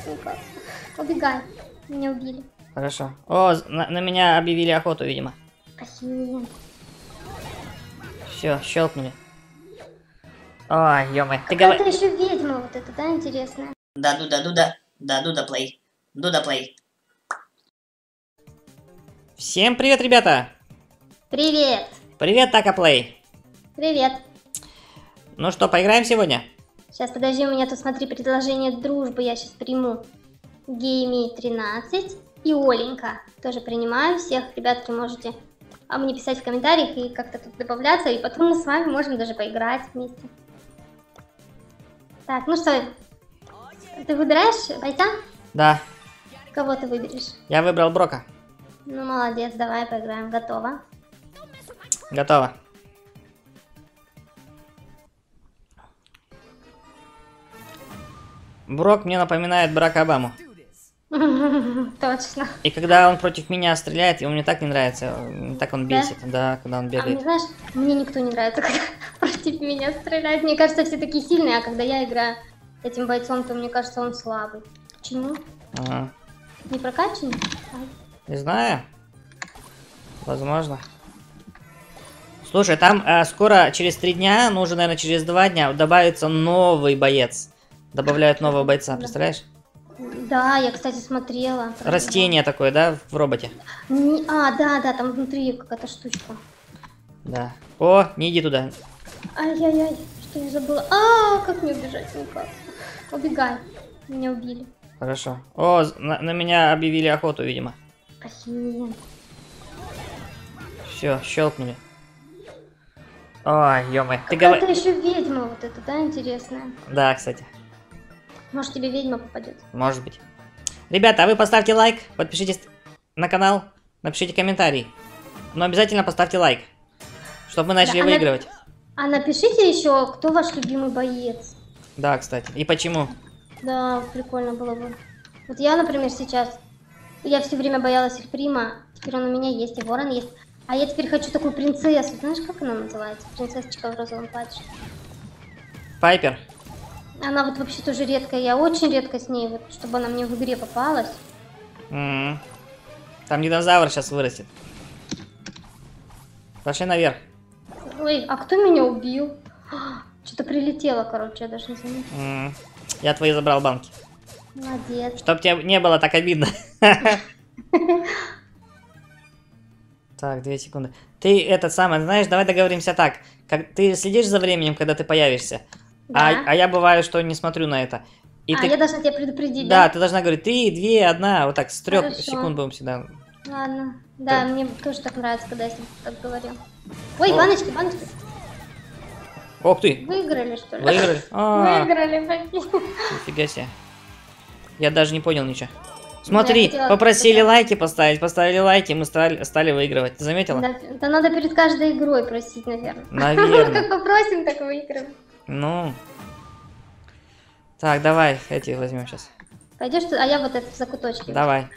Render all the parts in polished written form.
держать никак. Убегай. Меня убили. Хорошо. О, на меня объявили охоту, видимо. Блин. Все, щелкнули. Ой, ё-моё. Ты Это говоришь... еще ведьма вот эта, да, интересная? Да, Дуда, да, Дуда плей. Дуда плей. Всем привет, ребята! Привет. Привет, Така Плей. Привет. Ну что, поиграем сегодня? Сейчас, подожди, у меня тут, смотри, предложение дружбы я сейчас приму. Гейми 13 и Оленька. Тоже принимаю. Всех, ребятки, можете мне писать в комментариях и как-то тут добавляться. И потом мы с вами можем даже поиграть вместе. Так, ну что, ты выбираешь бойца? Да, Кого ты выберешь? я выбрал Брока. Ну, молодец, давай поиграем. Готово. Готово. Брок мне напоминает Барака Обаму. Точно. И когда он против меня стреляет, ему мне так не нравится. Так он бесит, да, когда он А мне, бегает. знаешь, мне никто не нравится, когда против меня стреляет. Мне кажется, все такие сильные, а когда я играю этим бойцом, то мне кажется, он слабый. Почему? Ага. Не прокачанный? Не знаю. Возможно. Слушай, там скоро, через 3 дня, ну уже, наверное, через 2 дня, добавится новый боец. Добавляют нового бойца, представляешь? Да, я, кстати, смотрела. Растение такое, да, в роботе? Да, там внутри какая-то штучка. Да. О, не иди туда. Ай-яй-яй, что я забыла? Как мне убежать никак? Убегай. Меня убили. Хорошо. О, на меня объявили охоту, видимо. Блин. Все, щелкнули. Ой, ё-моё. Ты Это говоришь... еще ведьма вот эта, да, интересная? Да, кстати. Может, тебе ведьма попадет? Может быть. Ребята, а вы поставьте лайк, подпишитесь на канал, напишите комментарий. Но обязательно поставьте лайк, чтобы мы начали Да, выигрывать. А напишите еще, кто ваш любимый боец. Да, кстати. И почему? Да, прикольно было бы. Вот я, например, сейчас, я все время боялась Эльприма, теперь он у меня есть, и Ворон есть. А я теперь хочу такую принцессу. Знаешь, как она называется? Принцессочка в розовом платье. Пайпер? Она вот вообще тоже редкая, я очень редко с ней, вот, чтобы она мне в игре попалась. Там динозавр сейчас вырастет. Пошли наверх. Ой, а кто меня убил? Что-то прилетело, короче, я даже не заметила. Я твои забрал банки. Молодец. Чтоб тебе не было так обидно. Так, 2 секунды. Ты этот самый, знаешь, давай договоримся так. Как ты следишь за временем, когда ты появишься? Да. А я бываю, что не смотрю на это. И ты... Я должна тебя предупредить, Да, ты должна говорить 3, 2, 1, вот так, с 3 Хорошо. секунд будем всегда. Ладно. Да, Так. мне тоже так нравится, когда я с ним так говорю. Ой, О. баночки. Ох ты, Выиграли, что ли? выиграли? Выиграли, прикинь. Нифига себе. Я даже не понял ничего. Смотри, Я хотела попросили сказать. лайки поставить, поставили лайки, мы стали выигрывать. Ты заметила? Да надо перед каждой игрой просить, наверное. Наверное. Как попросим, так выиграем. Ну. Так, давай, эти возьмем сейчас. Пойдешь ты, а я вот этот в закуточке. Давай.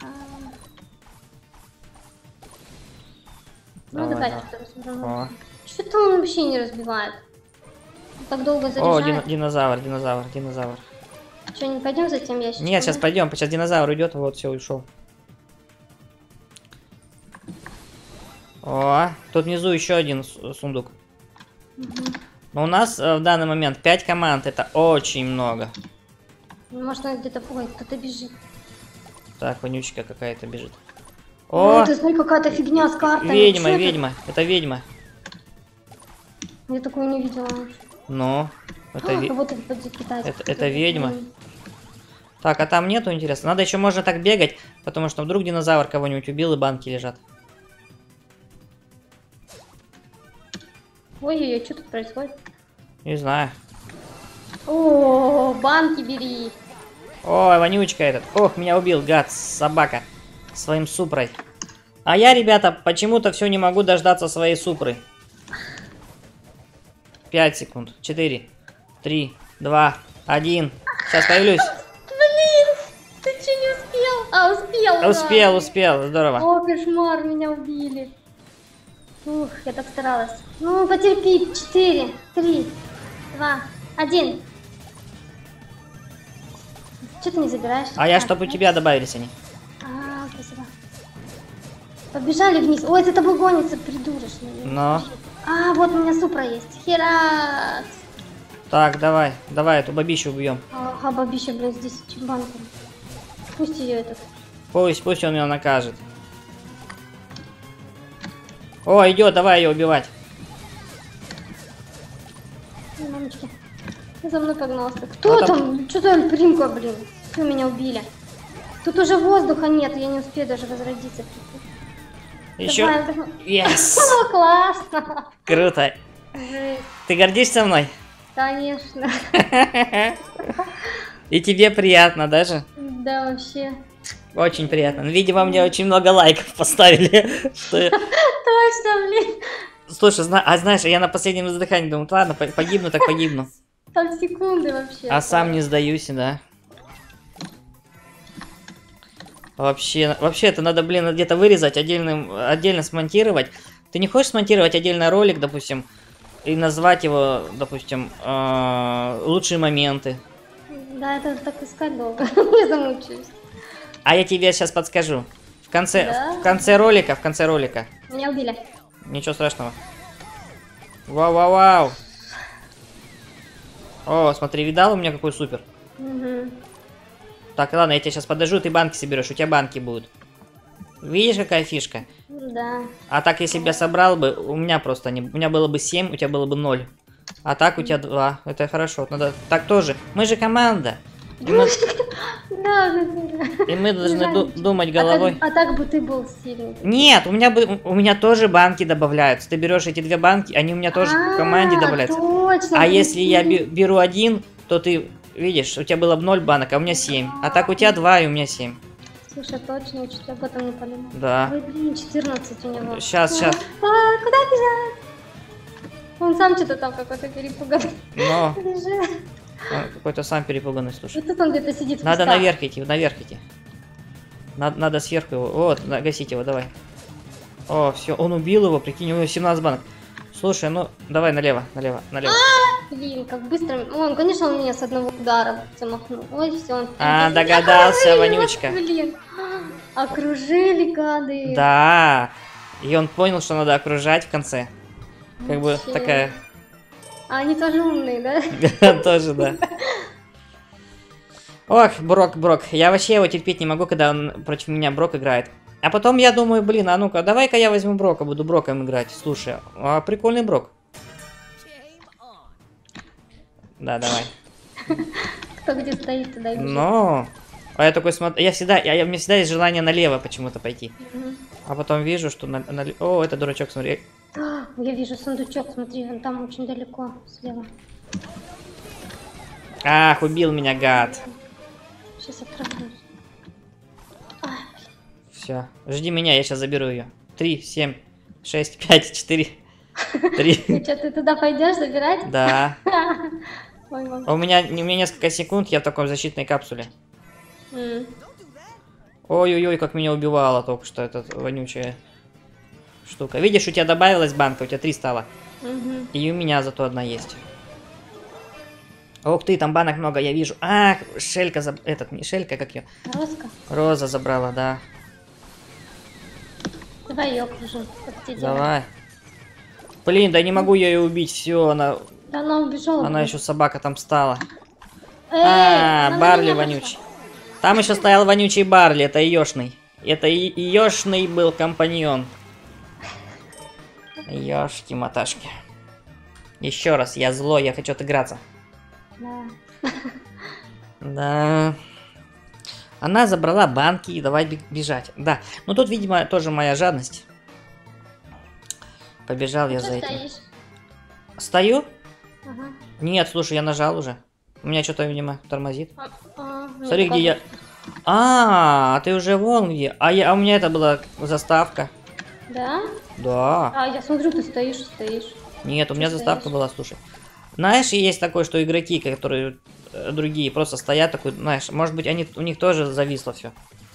Ну Давай, давай, давай. что-то разберем. О, Что-то он вообще не разбивает. Так долго О, заряжает. динозавр. Что, не пойдем за тем ящичком? Нет, сейчас да? пойдем, сейчас динозавр уйдет, вот все, ушел. О, тут внизу еще один сундук. Но у нас в данный момент 5 команд, это очень много. Может, он где-то... Ой, кто-то бежит. Так, вонючка какая-то бежит. Ой, О, ты смотри, какая-то фигня с картами. ведьма, Чё это? ведьма, это ведьма. Я такую не видела. Ну, это, Вот это китайский. это ведьма. Так, а там нету, интересно. Надо еще можно так бегать, потому что вдруг динозавр кого-нибудь убил и банки лежат. Ой-ой-ой, что тут происходит? Не знаю. О, банки бери. Ой, вонючка этот. Ох, меня убил, гад, собака. Своим супрой. А я, ребята, почему-то все не могу дождаться своей супры. 5 секунд. 4, 3, 2, 1. Сейчас появлюсь. Блин, ты что, не успел? Успел, да. Успел, здорово. О, кошмар, меня убили. Ух, я так старалась. Ну, потерпи. 4, 3, 2, 1. Что ты не забираешь? А я, чтобы у тебя добавились они. Спасибо. Побежали вниз. Ой, за тобой гонится, придурочный. Но. Вот у меня супра есть. Херат. Так, давай эту бабищу убьем. Бабища, блин, здесь чембанком. Пусть ее этот. Пусть он меня накажет. О, идет, давай ее убивать. Мамочки. За мной погнался. Кто там? Что за альпримка, блин? Все, меня убили. Тут уже воздуха нет, я не успею даже возродиться. Еще. Yes. Классно. Круто. Жесть. Ты гордишься мной? Конечно. И тебе приятно даже? Да, вообще. Очень приятно. Ну, видимо, мне очень много лайков поставили. Точно, блин. Слушай, знаешь, я на последнем издыхании думаю, ладно, погибну, так погибну. Там секунды вообще. А сам не сдаюсь, да. Вообще это надо, блин, где-то вырезать, отдельно смонтировать. Ты не хочешь смонтировать отдельно ролик, допустим, и назвать его, допустим, лучшие моменты? Да, это так искать долго. Я замучаюсь. А я тебе сейчас подскажу. В конце ролика. Меня убили. Ничего страшного. Вау. О, смотри, видал у меня какой супер? Угу. Так, ладно, я тебя сейчас подожду, ты банки соберешь, у тебя банки будут. Видишь, какая фишка? Да. А так, если бы я собрал бы, у меня просто не... У меня было бы 7, у тебя было бы 0. А так у тебя 2. Это хорошо. Надо... Так тоже. Мы же команда. И мы должны думать головой. А так бы ты был сильный. Нет, у меня тоже банки добавляются. Ты берешь эти 2 банки, они у меня тоже в команде добавляются. Точно. А если я беру 1, то ты... Видишь, у тебя было бы 0 банок, а у меня 7. А так у тебя 2 и у меня 7. Слушай, точно, я чуть об этом не подумал. Да. Ой, блин, 14 у него. Сейчас. Куда бежать? Он сам что-то там какой-то перепуганный. Но. Бежит. Какой-то сам перепуганный, слушай. Вот тут он где-то сидит. Надо наверх идти. Надо сверху его. Вот, гасить его, давай. О, все, он убил его, прикинь, у него 17 банок. Слушай, ну, давай налево. Блин, как быстро. Он, конечно, он меня с одного удара замахнул. Ой, все. Он догадался, вонючка. Блин, окружили гады. Да. И он понял, что надо окружать в конце. Как бы такая... А они тоже умные, да? Тоже, да. Ох, Брок. Я вообще его терпеть не могу, когда он против меня Брок играет. А потом я думаю, блин, а ну-ка, давай-ка я возьму Брока, буду Броком играть. Слушай, прикольный Брок. Да, давай. Кто где стоит, туда и бежит. Но. А я такой смотрю, у меня всегда есть желание налево почему-то пойти. А потом вижу, что О, это дурачок, смотри. Я вижу сундучок, смотри, он там очень далеко, слева. Ах, убил меня, гад. Сейчас отправлюсь. Все, жди меня, я сейчас заберу ее. 3, 7, 6, 5, 4, 3. Ты что, ты туда пойдешь забирать? Да. Ой, мам. У меня несколько секунд, я в такой защитной капсуле. Ой-ой-ой, как меня убивала только что эта вонючая штука. Видишь, у тебя добавилась банка, у тебя 3 стало. И у меня зато 1 есть. Ух ты, там банок много, я вижу. Ах, Шелька, не Шелька, как ее? Роза забрала, да. Давай ее окружим. Давай. Блин, да не могу я ее убить, все, она... Да она убежала. Она еще собака там стала. Эй, Барли вонючий. Там еще стоял вонючий Барли, это Ёшный. Это Ёшный был компаньон. Ёшки-маташки. Еще раз, я злой, я хочу отыграться. Да. Да. Она забрала банки и давай бежать. Да. Ну тут, видимо, тоже моя жадность. Побежал я за этим. Стоишь? Стою? Ага. Нет, слушай, я нажал уже. У меня что-то, видимо, тормозит. Ну, Смотри, где я... А, ты уже вон где. А у меня это была заставка. Да? Да. А, я смотрю, ты стоишь. Нет, у меня заставка была, слушай. Знаешь, есть такое, что игроки, которые другие, просто стоят такой, знаешь, может быть, у них тоже зависло все.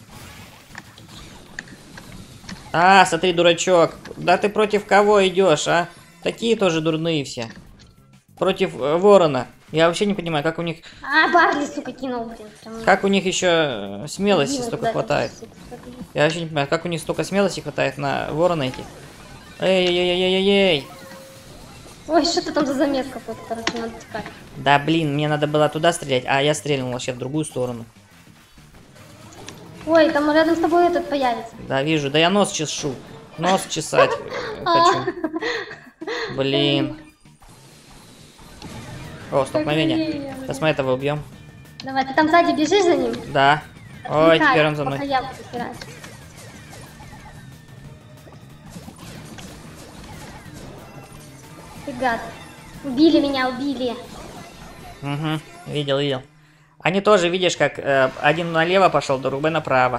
А, смотри, дурачок. Да ты против кого идешь, а? Такие тоже дурные все. Против ворона. Я вообще не понимаю, как у них... А, Барли, сука, кинул, блин. Прям... Как у них еще смелости Дина столько куда-то, хватает? сука, смотри. Я вообще не понимаю, как у них столько смелости хватает на ворона идти. Эй-эй-эй-эй-эй! Ой, что ты там за замес какой-то, короче, надо текать. Да блин, мне надо было туда стрелять, а я стрельнул вообще в другую сторону. Ой, там рядом с тобой этот появится. Да, вижу, да я нос чешу. Нос чесать хочу. Блин. О, столкновение. Сейчас мы этого убьем. Давай, ты там сзади бежишь за ним? Да. Ой, Отвлекай, теперь он за пока мной. я буду собирать. Ты гад. Убили меня, убили. Угу, видел, видел. Они тоже, видишь, как один налево пошел, другой направо.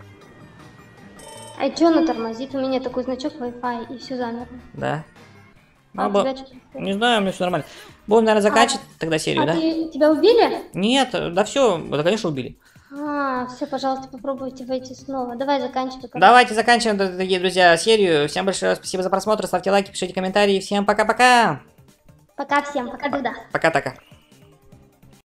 А чё она тормозит? У меня такой значок Wi-Fi, и все замерло. Да. А Ну, у тебя что? не знаю, мне все нормально. Будем, наверное, заканчивать тогда серию, А да? тебя убили? Нет, да все, да, конечно, убили. А, все, пожалуйста, попробуйте войти снова. Давай заканчивай. короче. Давайте заканчиваем, дорогие друзья, серию. Всем большое спасибо за просмотр, ставьте лайки, пишите комментарии. Всем пока-пока. Пока всем, пока, Дуда. Пока-пока.